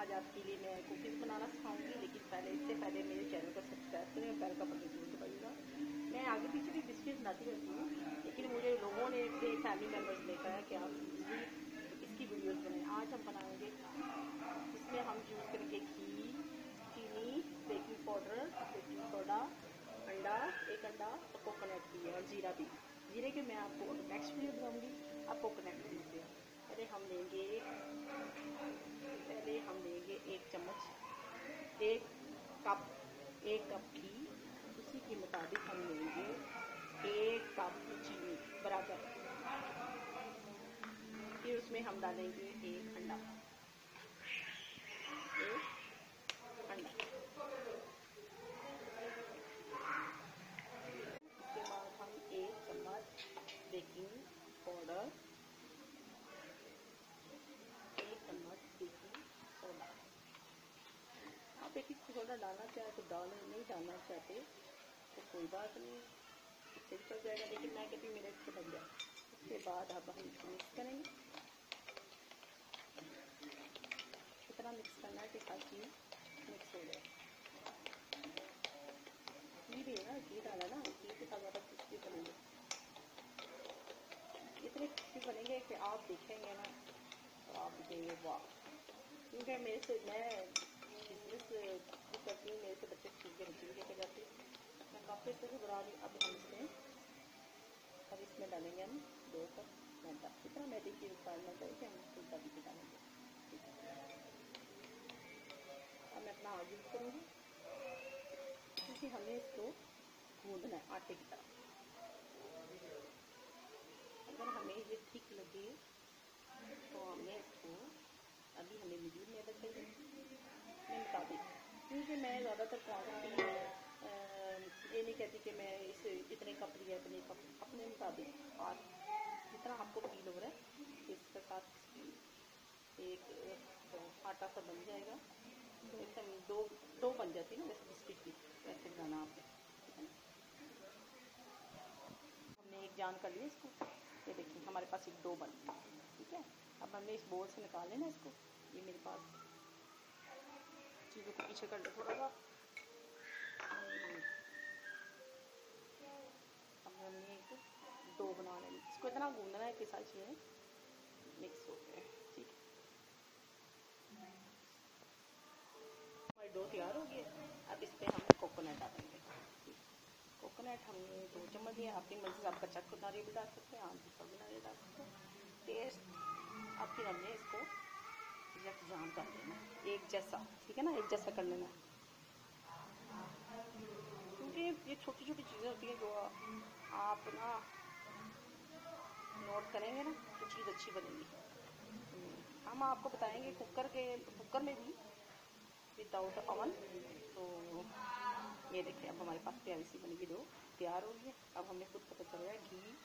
आज आपके लिए मैं कुकीज़ बनाना सिखाऊंगी, लेकिन इससे पहले मेरे चैनल को सब्सक्राइब करें, बेल का बटन जरूर दबाइएगा। मैं आगे पीछे भी बिस्किट बनाती रहती हूँ, लेकिन मुझे लोगों ने, अपने फैमिली मेम्बर्स ने कहा कि आप इसकी वीडियोस बनाएं। आज हम बनाएंगे, इसमें हम यूज़ करेंगे घी, चीनी, बेकिंग पाउडर, बेकिंग सोडा, अंडा, एक अंडा, और कोकोनट भी है और जीरा भी। जीरे के मैं आपको नेक्स्ट वीडियो बनाऊंगी, आप कोकोनट भी दीजिए। पहले हम लेंगे एक चम्मच, एक कप घी, उसी के मुताबिक हम लेंगे 1 कप चीनी बराबर। फिर उसमें हम डालेंगे एक अंडा, उसके बाद हम 1 चम्मच बेकिंग पाउडर, 1 चम्मच बेकिंग सोडा। आप बेकिंग सोडा डालना चाहे तो डालें, नहीं डालना चाहते तो कोई बात नहीं, इससे चल जाएगा, लेकिन मैं कहती हूँ मेरे से बन जाए। उसके बाद अब हम इसको मिक्स करेंगे, इतना मिक्स करना है कि हर चीज़ मिक्स हो जाए। घी भी है ना, घी डाला ना, घी के साथ ज़्यादा क्रिस्पी बनेंगे, इतने क्रिस्पी बनेंगे कि आप देखेंगे ना तो आप देखेंगे वाह। क्योंकि मेरे से, मैं बिजनेस करती हूँ, मेरे से बच्चे स्कूल के बच्चे भी लेकर जाते हैं, मैं काफ़ी अच्छे से बना रही हूँ। अब इसमें डालेंगे हम 2 कप मैदा, इतना मैदे की रिक्वायरमेंट है कि हम इसको तभी पे डालेंगे। अब मैं अपना हाथ यूज़ करूँगी, क्योंकि हमें इसको गूंदना है आटे की तरह। अगर हमें ये ठीक लगे तो हमें इसको, अभी हमें मीडियम मैदा चाहिए अपने मुताबिक, क्योंकि मैं ज़्यादातर क्वांटिटी ये नहीं कहती कि मैं इसे इतने कप लिया, इतने कप, अपने मुताबिक और जितना आपको फील हो रहा है इसके साथ एक आटा सा बन जाएगा, तो एकदम डो बन जाती है ना जैसे बिस्किट की, वैसे बनाना आपने। हमने एक जान कर लिया इसको, ये देखिए हमारे पास एक डो बन गया, ठीक है। अब हमने इस बोल से निकाल लेना इसको, ये मेरे पास, चीज़ों को पीछे कर ले थोड़ा सा। अब हमने एक डो बना लेना, इसको इतना गूंदना है कि सारी चीज़ें मिक्स हो गए, ठीक है। हमारी डो तैयार हो गई। अब इस पर हम कोकोनट डालेंगे। कोकोनट हमने 2 चम्मच दिया, अपनी मर्जी से आप कच्चा नारियल भी डाल सकते हैं, आप दूसरा भी नारियल डाल सकते हैं, टेस्ट। अब फिर हमने इसको यकजान कर लेना, एक जैसा, ठीक है ना, एक जैसा कर लेना, क्योंकि ये छोटी छोटी चीज़ें होती हैं जो आप ना नोट करेंगे ना तो चीज़ अच्छी बनेगी। हम आपको बताएंगे कुकर में भी विदाउट अवन। तो ये देखिए अब हमारे पास प्यारी सी बनेगी डो, तैयार हो गई है। अब हमें खुद पता चल रहा है घी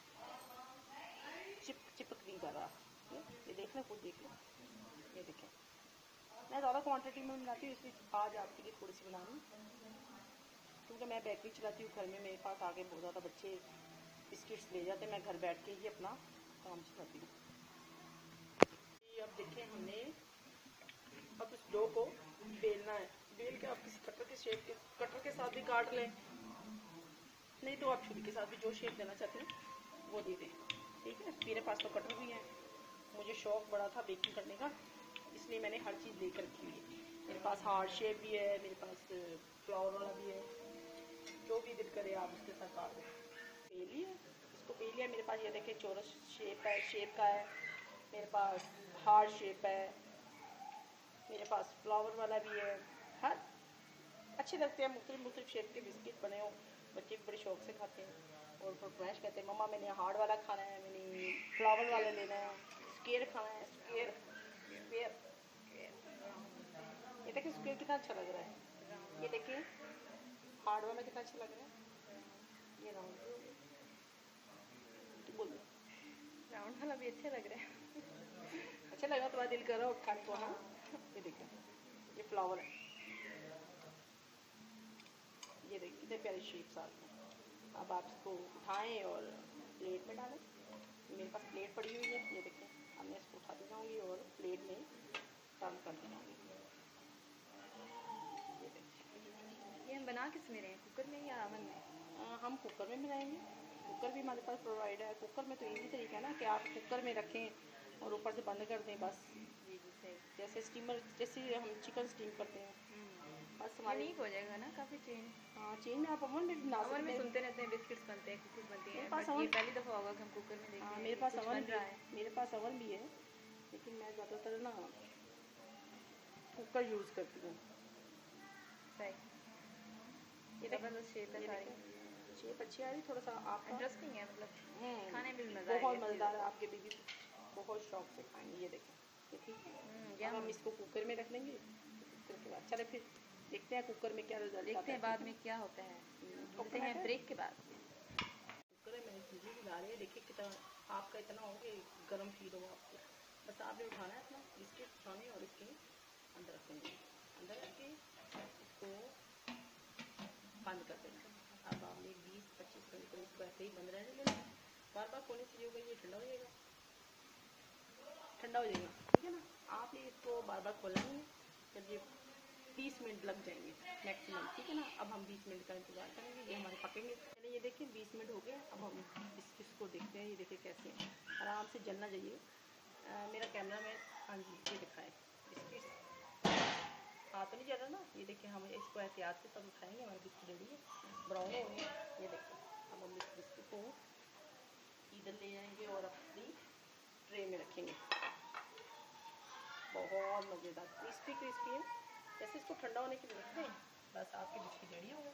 चिपक नहीं कर रहा, ये देख लो, खुद देख लो, ये देखें। मैं ज़्यादा क्वांटिटी में बनाती हूँ, इसलिए आज आपके लिए थोड़ी सी बना रही हूँ, क्योंकि मैं बेकरी चलाती हूँ घर में, मेरे पास आगे बहुत ज़्यादा बच्चे बिस्किट्स ले जाते हैं, मैं घर बैठ के ही अपना काम चलाती हूँ। अब देखें हमने, अब इस डो को बेलना है, बेल के आप किसी कटर के साथ भी काट लें, नहीं तो आप छुरी के साथ भी जो शेप देना चाहते हैं वो दे दें, ठीक है। मेरे पास तो कटर भी है, मुझे शौक बड़ा था बेकिंग करने का, इसलिए मैंने हर चीज़ लेकर रखी हुई है। मेरे पास हार्ड शेप भी है, मेरे पास फ्लावर वाला भी है, जो भी दिल करे आप उसके साथ काट दें। पेली है, इसको पेली है मेरे पास, ये देखें चौरस शेप का है, मेरे पास हार्ड शेप है, मेरे पास फ्लावर वाला भी है। हर अच्छे लगते हैं, मुख्तलिफ शेप के बिस्किट बने हो, बच्चे भी बड़े शौक से खाते हैं। और फरमाइश कहते हैं मम्मा मैंने हार्ड वाला खाना है, मैंने फ्लावर वाला लेना है, स्क्वायर खाना है, स्क्वायर। ये देखिए स्क्वायर कितना अच्छा लग रहा है, ये देखिए हार्ड वाला कितना अच्छा लग रहा है, ये राउंड तो बोलो राउंड वाला भी अच्छा लग रहा है। अच्छा लगा तुम्हारा दिल कर रहा है खाने को, हाँ। ये देखिए ये फ्लावर है, ये देखिए कितने प्यारे शेप्स आ गए हैं। अब आप इसको उठाएं और प्लेट में डालें, मेरे पास प्लेट पड़ी हुई है, ये देखें। अब मैं इसको उठाती जाऊँगी और प्लेट में सर्व करती जाऊँगी। बना किस में रहे हैं, कुकर में या ओवन में? हम कुकर में बनाएंगे। कुकर भी हमारे पास प्रोवाइड है। कुकर में तो इजी तरीका है ना कि आप कुकर में रखें और ऊपर से बंद कर दें बस। जी जी सही। जैसे स्टीमर, जैसे हम चिकन स्टीम करते हैं बस हमारे। यूनिक हो जाएगा ना काफ़ी चेंज। हाँ चेंज में आप ओवन में भी बना सकते ओवन में हैं। सुनते रहते हैं बिस्किट्स बनते हैं, कुकीज़ बनती मेरे हैं, पास बट ये ओवन, पहली दफ़ा होगा कि हम कुकर में देख रहे हैं मेरे कि पास कुछ ओवन बन भी रहा है। है। मेरे पास ओवन भी है, लेकिन मैं ज़्यादातर ना कुकर यूज़ करती हूँ। सही। ये देख, ज़बरदस्त शेप है ये सारी। देखें शेप अच्छी आ रही, थोड़ा सा आपका इंटरेस्टिंग है, मतलब खाने में भी मज़ा बहुत आएगा। मज़ेदार है। आपके बेबी बहुत शौक से खाएंगे। ये देखें, ये ठीक है। अब हम इसको कुकर में रख लेंगे। कुकर के बाद चले फिर देखते हैं कुकर में क्या रिजल्ट आता है। देखते हैं बाद में क्या होता है। मिलते हैं ब्रेक के बाद। कुकर में मैंने चीज़ें भी ला रही है। देखिए कितना आपका इतना हो कि गर्म फील हो आपको। बस आपने उठाना है अपना बिस्किट उठाने और इसके अंदर रखेंगे, अंदर रख के इसको बंद कर देना। अब आपने 20-25 मिनट को इसको ऐसे ही बंद रहने देना। बार बार खोलने से होगा ये ठंडा हो जाएगा, ठंडा हो जाएगा, ठीक है ना। आपने इसको बार बार खोलना नहीं है। जब ये 30 मिनट लग जाएंगे मैक्सिमम, ठीक है ना। अब हम 20 मिनट का इंतजार करेंगे, ये हमारे पकेंगे। चलिए ये देखिए 20 मिनट हो गए। अब हम इसको देखते हैं। ये देखिए कैसे आराम से जलना चाहिए। मेरा कैमरा मैन, हाँ जी ये दिखाए बिस्किट हाथ तो नहीं जल रहा ना। ये देखिए हम इसको एहतियात से तब उठाएंगे, हमारे बिस्किट रेडी है, ब्राउन हो गए। ये देखिए अब हम इस बिस्किट को इधर ले जाएंगे और अपनी ट्रे में रखेंगे। बहुत मज़ेदार क्रिस्पी क्रिस्पी है। जैसे इसको ठंडा होने के लिए रख दें, बस आपके बिस्किट रेडी हो गए।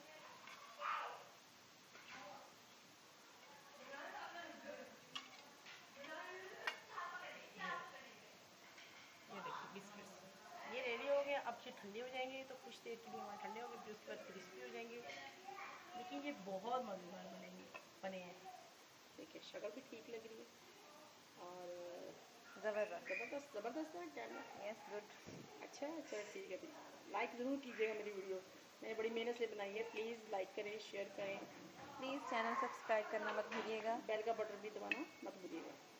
ये देखिए बिस्किट्स ये रेडी हो गए। अब ये ठंडे हो जाएंगे तो कुछ देर के लिए हमारे ठंडे हो गए, फिर उसके बाद क्रिस्पी हो जाएंगे। लेकिन ये बहुत मज़ेदार बने हैं। देखिए शक्ल भी ठीक लग रही है और ज़बरदस्त ज़बरदस्त है कैमरा। Yes good. अच्छा अच्छा ठीक है। लाइक ज़रूर कीजिएगा मेरी वीडियो, मैंने बड़ी मेहनत से बनाई है। प्लीज़ लाइक करें, शेयर करें, प्लीज़ चैनल सब्सक्राइब करना मत भूलिएगा। बेल का बटन भी दबाना मत भूलिएगा।